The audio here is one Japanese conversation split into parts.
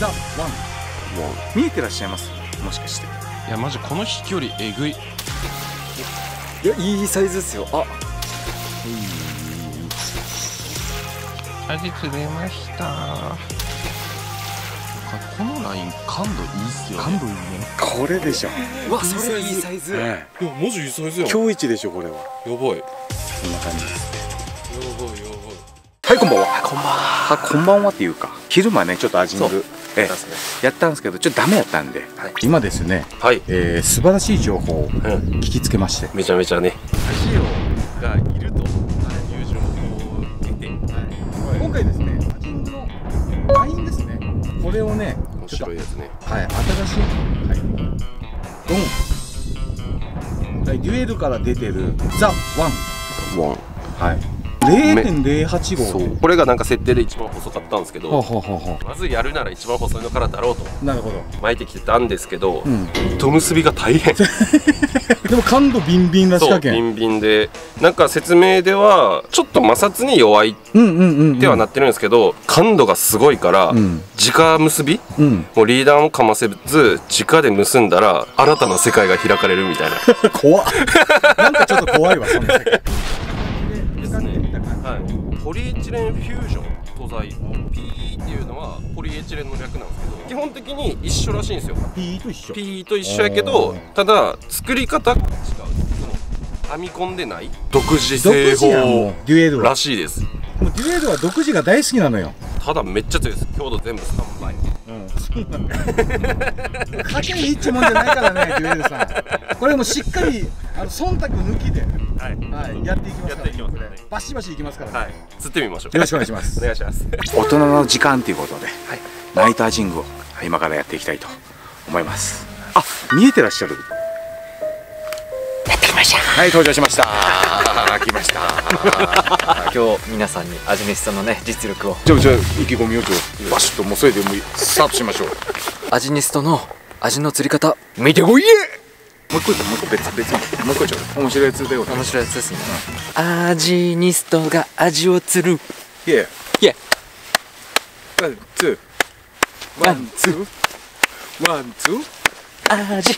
ザ・ワン。見えてらっしゃいます？もしかして。 いやマジこの飛距離えぐい。 いや、いいサイズですよ。あ、 アジ釣れました。このライン感度いいっすよね。 感度いいね。これでしょ。 うわ、それいいサイズ。 いやマジいいサイズやん。 今日一でしょこれは。 やばい。 こんな感じです。 やばいやばい。 はい、こんばんは。こんばんは。こんばんはっていうか、昼間ねちょっとアジングやったんですけど、ちょっとダメやったんで、今ですね、素晴らしい情報を聞きつけまして、 めちゃめちゃね、アジオがいるという情報を得て、 今回ですね、アジングのラインですね、これをね、 面白いやつね。 はい、新しい、はい、ドン、はい、デュエルから出てるザ・ワン、はい。0.085。 そう、これがなんか設定で一番細かったんですけど、まずやるなら一番細いのからだろうとなるほど巻いてきてたんですけど、糸結びが大変でも感度ビンビンらしかけん。 ビンビンで、なんか説明ではちょっと摩擦に弱いってはなってるんですけど、感度がすごいから、直結び、もうリーダーもかませず直で結んだら新たな世界が開かれるみたいな。 怖っ。なんかちょっと怖いわそんな世界。 ポリエチレンフュージョン素材 PE っていうのはポリエチレンの略なんですけど、基本的に一緒らしいんですよ。 PE と一緒 PE と一緒やけど、ただ作り方が違う。その編み込んでない独自製法デュエルはらしいです。 もうデュエルは独自が大好きなのよ。 ただめっちゃ強いです。強度全部3倍。 そうなんだよ。かけいいっちもんじゃないからね、デュエルさん。これもしっかり忖度抜きで、やっていきますから。バシバシいきますからね。 釣ってみましょう。 よろしくお願いします。 お願いします。 大人の時間ということで、ナイトアジングを今からやっていきたいと思います。あ、見えてらっしゃる。やってきました。はい、登場しました。来ました。 今日皆さんにアジネストのね実力を。 じゃあ意気込みをバシッともうそれでもスタートしましょう。 アジネストの味の釣り方見てこい。 もう一個別にもう一個ちょっと面白いやつでよ。 面白いやつですね。アジニストが味を釣る。 イエイエ。 ワンツーワンツーワンツー。 味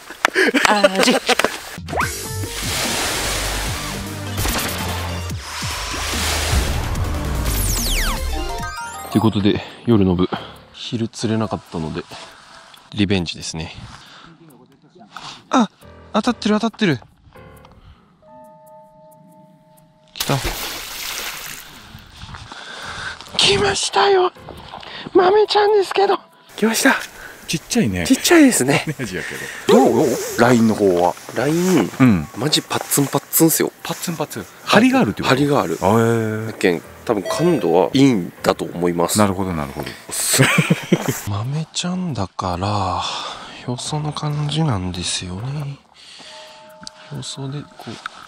ということで夜の部昼釣れなかったのでリベンジですね。あ、当たってる来た。来ましたよ、豆ちゃんですけど。来ました。 ちっちゃいね。 ちっちゃいですね。 アジやけど。どう？ラインの方は。 ライン、マジパッツンパッツンっすよ。 パッツンパッツン。張りがあるってこと？ 張りがある。だけん多分感度はいいんだと思います。 なるほどなるほど。 豆ちゃんだからよその感じなんですよね。よそでこう。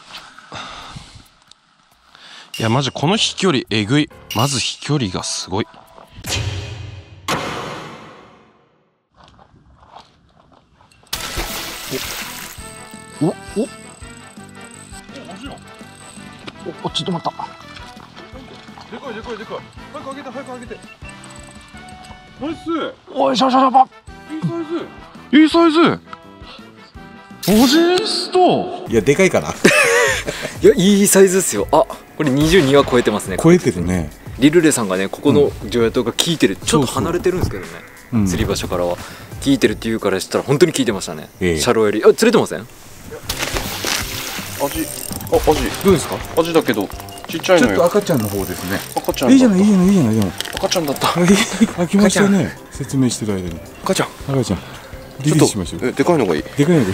いやマジこの飛距離えぐい。まず飛距離がすごい。おちょっと待った。でかい。早く上げて。ナイス。おいしょ。いいサイズ。アジネスト。 いやでかいから。 いや、いいサイズですよ。あ、これ22は超えてますね。 超えてるね。 リルレさんがね、ここの常夜灯が効いてる。ちょっと離れてるんですけどね、釣り場所からは効いてるっていうからしたら本当に効いてましたね。シャローより釣れてません？ アジどうですか？アジだけどちっちゃいのよ。 ちょっと赤ちゃんの方ですね。 赤ちゃん。 いいじゃないでも。 赤ちゃんだった。 開きましたね。説明してる間に。 赤ちゃん。 リリースしましょう。 でかいのがいい。 でかいの。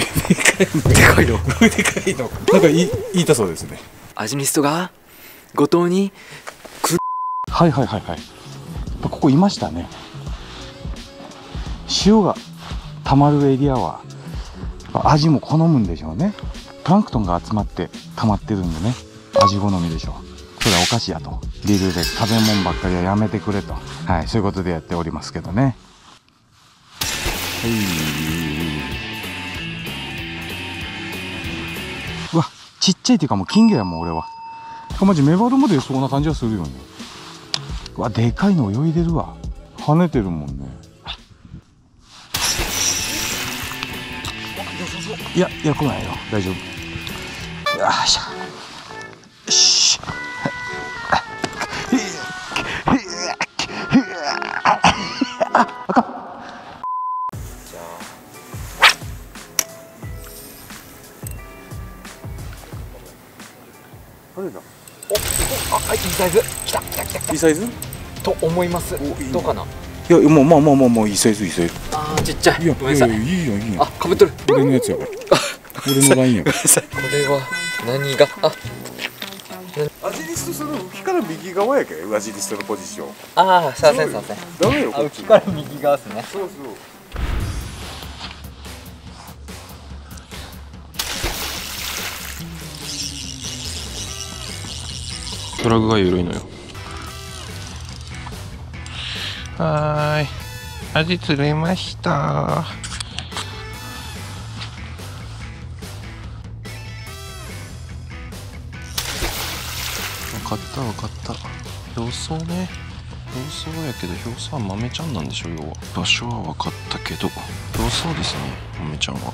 なんか言いたそうですね。 アジニストが後藤にはい。ここいましたね。塩が溜まるエリアはアジも好むんでしょうね。プランクトンが集まって溜まってるんでね、アジ好みでしょう。それはおかしいやと。リルで食べ物ばっかりはやめてくれと、はい、そういうことでやっておりますけどね。うわ、ちっちゃいっていうかもう金魚やもん俺は。マジメバルまでそんな感じはするよね。うわ、でかいの泳いでるわ。跳ねてるもんね。 いや来ないよ、大丈夫。よっしゃ、よし。あかん。あれだ。 いいサイズ。来た。 いいサイズと思います。どうかな。 いや、もういいサイズ。 ああ、ちっちゃい。ごめんなさい。 いいよ。 あ、かぶっとる。 俺のやつやから。俺のラインやから。 これは何が、 アジリストその浮きから右側やけど、アジリストのポジション。 ああ、すいません。 ダメよ。 浮きから右側ですね。 そう。 ドラグが緩いのよ。はーい、アジ釣れました。分かった。表層ね。表層やけど、表層は豆ちゃんなんでしょ、要は。場所は分かったけど、表層ですね、豆ちゃんは。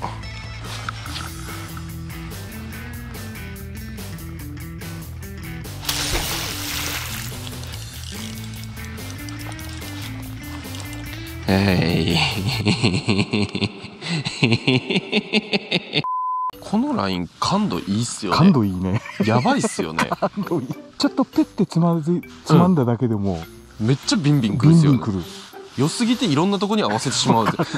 このライン感度いいっすよね。 感度いいね。 やばいっすよね。 感度いい。ちょっとペッてつまんだだけでも、 めっちゃビンビンくるっすよね。 ビンビンくる。 良すぎていろんなとこに合わせてしまう。 わか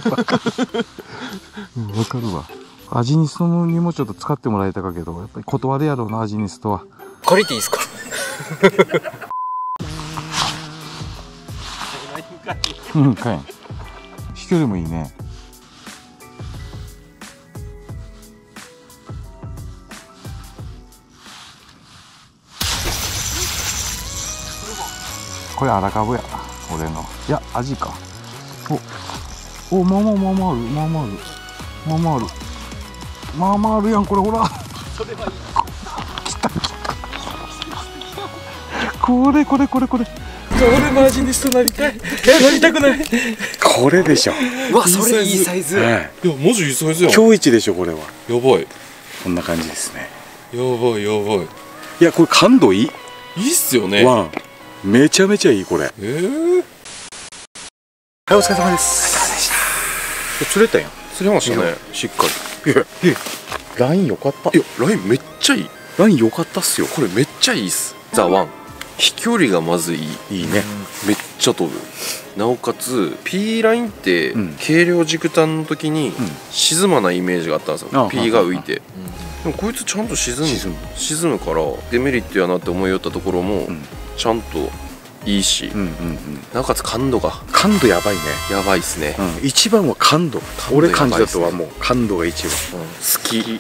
るわ。アジニストにもちょっと使ってもらいたかけど、やっぱり断るやろうな、アジニストは。 借りていいですか。 かい。飛距離もいいね。これ荒株やな、俺の。いや、アジか。まあまああるやん、これほら。それはいい。来た。これ。俺もアジニストなりたい。なりたくない。これでしょ。 うわ、それいいサイズ。 いや、マジいいサイズやん。 今日一でしょ、これは。 やばい。 こんな感じですね。 やばい。 いや、これ感度いい。 いいっすよね。 ワン。めちゃめちゃいい、これ。はい、お疲れ様です。釣れたやん。 釣れましたね。しっかり。 いや、ライン良かった。 いや、ラインめっちゃいい。 ライン良かったっすよ。 これめっちゃいいっす。ザ・ワン。飛距離がまずいい。 いいね。 めっちゃ飛ぶ。なおかつ P ラインって軽量軸端の時に沈まないイメージがあったんですよ。P が浮いて。でもこいつちゃんと沈むからデメリットやなって思いよったところもちゃんといいし、なおかつ感度やばいね。やばいっすね。 一番は感度。俺感じだとはもう感度が一番。 好き。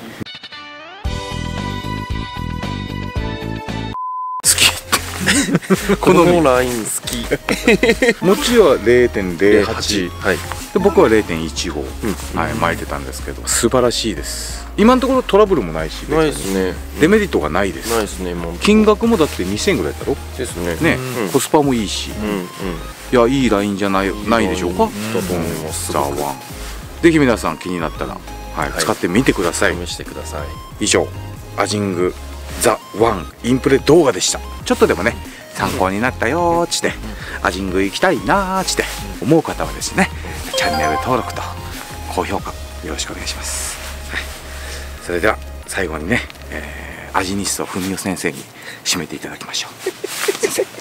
このライン好き。 もちは 0.08、 はい、 で僕は 0.15、巻いてたんですけど、素晴らしいです。今のところトラブルもないし、 ないですね。 デメリットがないです。 ないですね。 金額もだって2000円ぐらいだろ。 ですね。 ね、コスパもいいし、いや、いいラインじゃないでしょうか。だと思います。ザ・ワン。ぜひ皆さん気になったら、使ってみてください。 試してください。 以上、アジングザ・ワンインプレ動画でした。ちょっとでもね、参考になったよーちで、アジング行きたいなーちで思う方はですね、チャンネル登録と高評価よろしくお願いします。それでは最後にね、アジニスト文雄先生に締めていただきましょう。先生。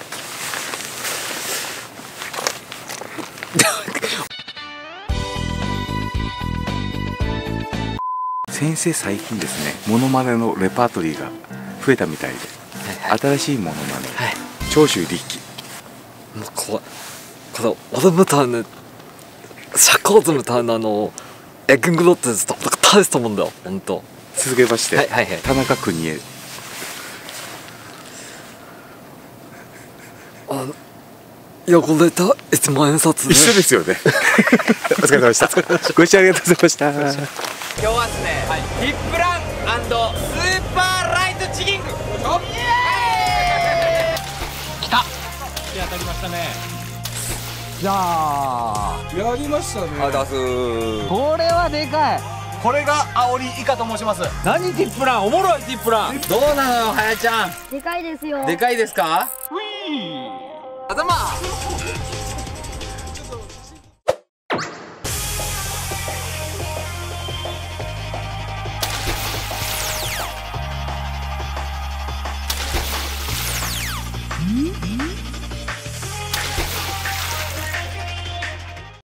先生、最近ですね、モノマネのレパートリーが増えたみたいで、新しいモノマネ、長州力。 오늘부터는 샤코즈부터는 애근그로트에서 타스터문다. 본또. 続けまして、田中邦衛。 汚れた1万円札ね。 一緒ですよね。お疲れ様でした。ご視聴ありがとうございました。 今日はですね、ヒップラン&スーパーライトチギング。来た。当たりましたね。 じゃあやりましたね。 これはでかい。 これがアオリイカと申します。 何ティップラン、おもろいティップラン。どうなのよはやちゃん。 でかいですよ。 でかいですか。頭